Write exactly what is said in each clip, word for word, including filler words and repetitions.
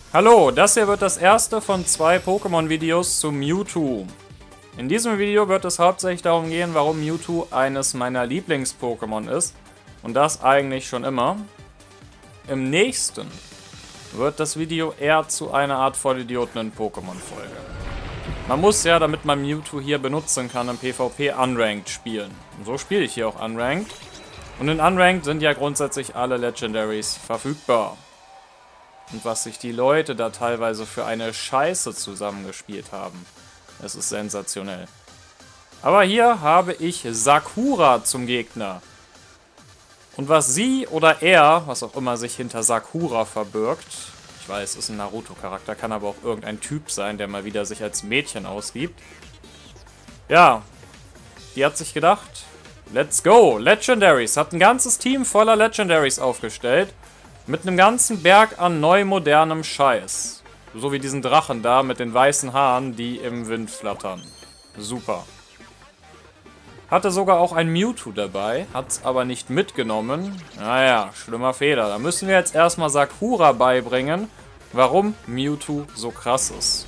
Hallo, das hier wird das erste von zwei Pokémon-Videos zu Mewtwo. In diesem Video wird es hauptsächlich darum gehen, warum Mewtwo eines meiner Lieblings-Pokémon ist. Und das eigentlich schon immer. Im nächsten wird das Video eher zu einer Art Vollidioten-Pokémon-Folge. Man muss ja, damit man Mewtwo hier benutzen kann, im PvP Unranked spielen. Und so spiele ich hier auch Unranked. Und in Unranked sind ja grundsätzlich alle Legendaries verfügbar. Und was sich die Leute da teilweise für eine Scheiße zusammengespielt haben. Es ist sensationell. Aber hier habe ich Sakura zum Gegner. Und was sie oder er, was auch immer sich hinter Sakura verbirgt, ich weiß, ist ein Naruto-Charakter, kann aber auch irgendein Typ sein, der mal wieder sich als Mädchen ausgibt. Ja, die hat sich gedacht, let's go, Legendaries, hat ein ganzes Team voller Legendaries aufgestellt. Mit einem ganzen Berg an neu modernem Scheiß. So wie diesen Drachen da mit den weißen Haaren, die im Wind flattern. Super. Hatte sogar auch ein Mewtwo dabei, hat's aber nicht mitgenommen. Naja, schlimmer Fehler. Da müssen wir jetzt erstmal Sakura beibringen, warum Mewtwo so krass ist.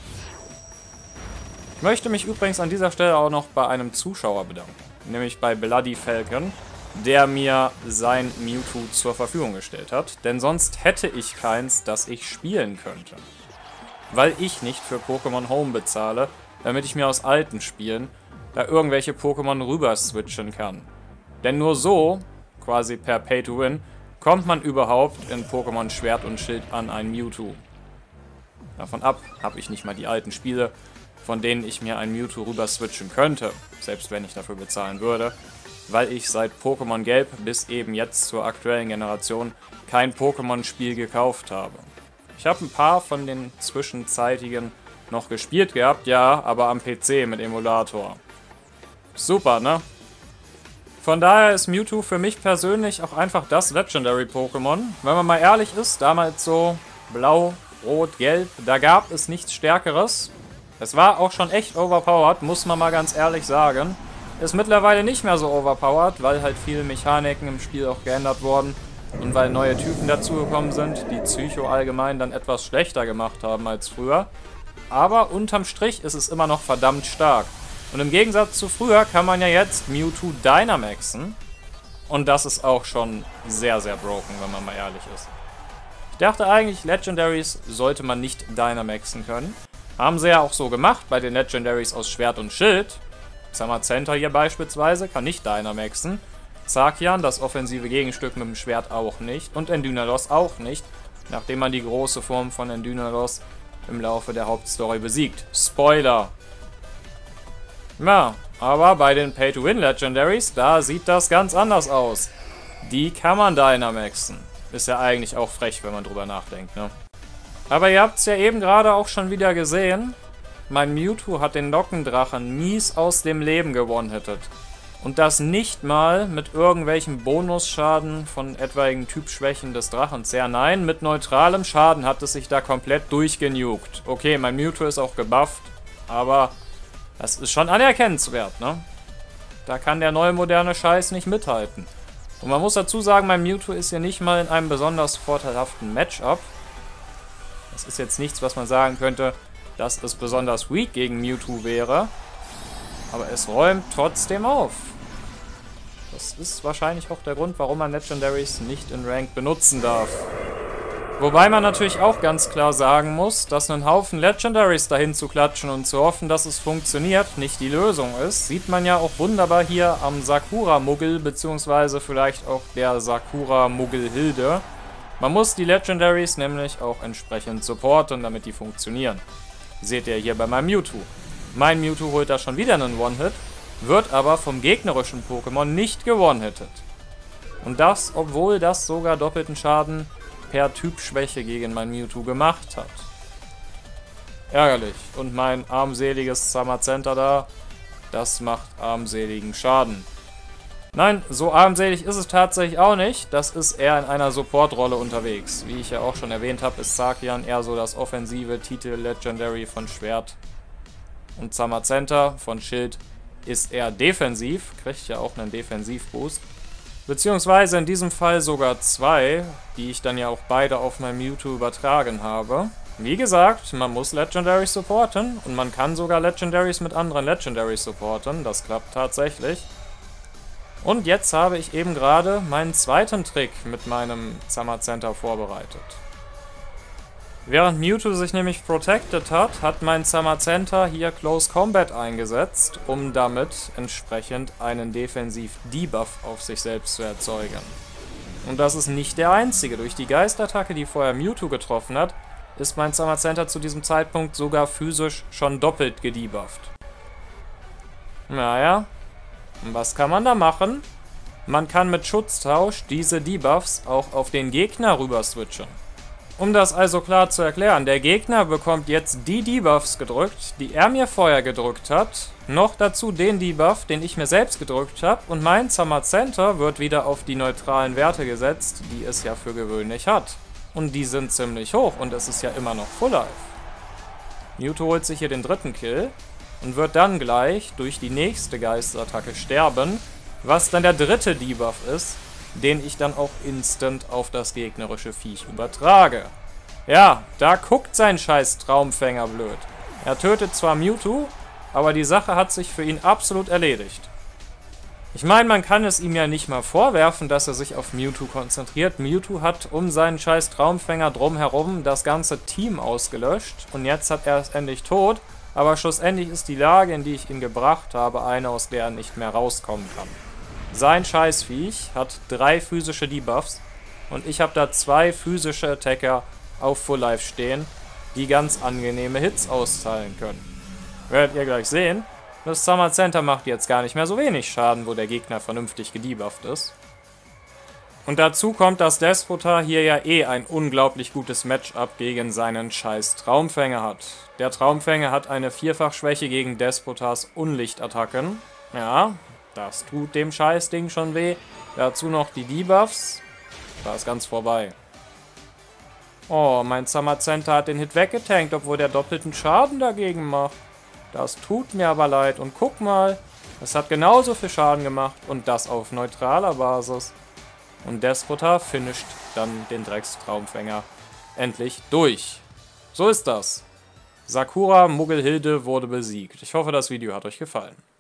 Ich möchte mich übrigens an dieser Stelle auch noch bei einem Zuschauer bedanken. Nämlich bei Bloody Falcon, der mir sein Mewtwo zur Verfügung gestellt hat. Denn sonst hätte ich keins, das ich spielen könnte. Weil ich nicht für Pokémon Home bezahle, damit ich mir aus alten Spielen da irgendwelche Pokémon rüber switchen kann. Denn nur so, quasi per Pay-to-Win, kommt man überhaupt in Pokémon Schwert und Schild an ein Mewtwo. Davon ab habe ich nicht mal die alten Spiele, von denen ich mir ein Mewtwo rüber switchen könnte, selbst wenn ich dafür bezahlen würde. Weil ich seit Pokémon Gelb bis eben jetzt zur aktuellen Generation kein Pokémon-Spiel gekauft habe. Ich habe ein paar von den zwischenzeitigen noch gespielt gehabt, ja, aber am P C mit Emulator. Super, ne? Von daher ist Mewtwo für mich persönlich auch einfach das Legendary-Pokémon. Wenn man mal ehrlich ist, damals so blau, rot, gelb, da gab es nichts Stärkeres. Es war auch schon echt overpowered, muss man mal ganz ehrlich sagen. Ist mittlerweile nicht mehr so overpowered, weil halt viele Mechaniken im Spiel auch geändert wurden und weil neue Typen dazugekommen sind, die Psycho allgemein dann etwas schlechter gemacht haben als früher. Aber unterm Strich ist es immer noch verdammt stark. Und im Gegensatz zu früher kann man ja jetzt Mewtwo Dynamaxen. Und das ist auch schon sehr, sehr broken, wenn man mal ehrlich ist. Ich dachte eigentlich, Legendaries sollte man nicht Dynamaxen können. Haben sie ja auch so gemacht bei den Legendaries aus Schwert und Schild. Zamazenta hier beispielsweise kann nicht Dynamaxen. Zacian, das offensive Gegenstück mit dem Schwert, auch nicht. Und Endynalos auch nicht, nachdem man die große Form von Endynalos im Laufe der Hauptstory besiegt. Spoiler! Ja, aber bei den Pay-to-Win-Legendaries, da sieht das ganz anders aus. Die kann man Dynamaxen. Ist ja eigentlich auch frech, wenn man drüber nachdenkt, ne? Aber ihr habt es ja eben gerade auch schon wieder gesehen. Mein Mewtwo hat den Nockendrachen mies aus dem Leben gewone-hittet. Und das nicht mal mit irgendwelchen Bonusschaden von etwaigen Typschwächen des Drachens. Ja, nein, mit neutralem Schaden hat es sich da komplett durchgenugt. Okay, mein Mewtwo ist auch gebufft, aber das ist schon anerkennenswert, ne? Da kann der neue moderne Scheiß nicht mithalten. Und man muss dazu sagen, mein Mewtwo ist hier nicht mal in einem besonders vorteilhaften Matchup. Das ist jetzt nichts, was man sagen könnte, dass es besonders weak gegen Mewtwo wäre. Aber es räumt trotzdem auf. Das ist wahrscheinlich auch der Grund, warum man Legendaries nicht in Ranked benutzen darf. Wobei man natürlich auch ganz klar sagen muss, dass einen Haufen Legendaries dahin zu klatschen und zu hoffen, dass es funktioniert, nicht die Lösung ist. Sieht man ja auch wunderbar hier am Sakura-Muggel, beziehungsweise vielleicht auch der Sakura-Muggel-Hilde. Man muss die Legendaries nämlich auch entsprechend supporten, damit die funktionieren. Seht ihr hier bei meinem Mewtwo. Mein Mewtwo holt da schon wieder einen One-Hit, wird aber vom gegnerischen Pokémon nicht gewone-hittet. Und das, obwohl das sogar doppelten Schaden per Typschwäche gegen mein Mewtwo gemacht hat. Ärgerlich. Und mein armseliges Zamazenta da, das macht armseligen Schaden. Nein, so armselig ist es tatsächlich auch nicht. Das ist eher in einer Support-Rolle unterwegs. Wie ich ja auch schon erwähnt habe, ist Zacian eher so das offensive Titel-Legendary von Schwert. Und Zamazenta von Schild ist eher defensiv, kriegt ja auch einen Defensivboost. Beziehungsweise in diesem Fall sogar zwei, die ich dann ja auch beide auf mein Mewtwo übertragen habe. Wie gesagt, man muss Legendaries supporten und man kann sogar Legendaries mit anderen Legendaries supporten. Das klappt tatsächlich. Und jetzt habe ich eben gerade meinen zweiten Trick mit meinem Zamazenta vorbereitet. Während Mewtwo sich nämlich protected hat, hat mein Zamazenta hier Close Combat eingesetzt, um damit entsprechend einen Defensiv-Debuff auf sich selbst zu erzeugen. Und das ist nicht der einzige. Durch die Geistattacke, die vorher Mewtwo getroffen hat, ist mein Zamazenta zu diesem Zeitpunkt sogar physisch schon doppelt gedebufft. Naja, und was kann man da machen? Man kann mit Schutztausch diese Debuffs auch auf den Gegner rüber switchen. Um das also klar zu erklären, der Gegner bekommt jetzt die Debuffs gedrückt, die er mir vorher gedrückt hat, noch dazu den Debuff, den ich mir selbst gedrückt habe, und mein Zamazenta wird wieder auf die neutralen Werte gesetzt, die es ja für gewöhnlich hat. Und die sind ziemlich hoch und es ist ja immer noch Full Life. Mewtwo holt sich hier den dritten Kill und wird dann gleich durch die nächste Geisterattacke sterben, was dann der dritte Debuff ist, den ich dann auch instant auf das gegnerische Viech übertrage. Ja, da guckt sein scheiß Traumfänger blöd. Er tötet zwar Mewtwo, aber die Sache hat sich für ihn absolut erledigt. Ich meine, man kann es ihm ja nicht mal vorwerfen, dass er sich auf Mewtwo konzentriert. Mewtwo hat um seinen scheiß Traumfänger drumherum das ganze Team ausgelöscht und jetzt hat er es endlich tot, aber schlussendlich ist die Lage, in die ich ihn gebracht habe, eine, aus der er nicht mehr rauskommen kann. Sein Scheißviech hat drei physische Debuffs und ich habe da zwei physische Attacker auf Full Life stehen, die ganz angenehme Hits austeilen können. Werdet ihr gleich sehen, das Zamazenta macht jetzt gar nicht mehr so wenig Schaden, wo der Gegner vernünftig gedebufft ist. Und dazu kommt, dass Despota hier ja eh ein unglaublich gutes Matchup gegen seinen scheiß Traumfänger hat. Der Traumfänger hat eine Vierfachschwäche gegen Despotas Unlichtattacken. Ja, das tut dem Scheißding schon weh. Dazu noch die Debuffs. Da ist ganz vorbei. Oh, mein Zamazenta hat den Hit weggetankt, obwohl der doppelten Schaden dagegen macht. Das tut mir aber leid. Und guck mal, es hat genauso viel Schaden gemacht. Und das auf neutraler Basis. Und Despota finisht dann den Dreckstraumfänger endlich durch. So ist das. Sakura Muggelhilde wurde besiegt. Ich hoffe, das Video hat euch gefallen.